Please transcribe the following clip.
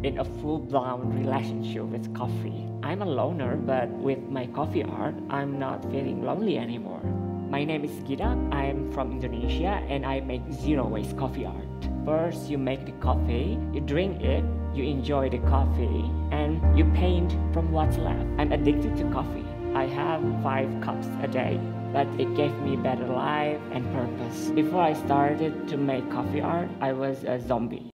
in a full-blown relationship with coffee. I'm a loner, but with my coffee art, I'm not feeling lonely anymore. My name is Ghidaq. I'm from Indonesia and I make zero-waste coffee art. First, you make the coffee, you drink it, you enjoy the coffee, and you paint from what's left. I'm addicted to coffee. I have 5 cups a day, but it gave me better life and purpose. Before I started to make coffee art, I was a zombie.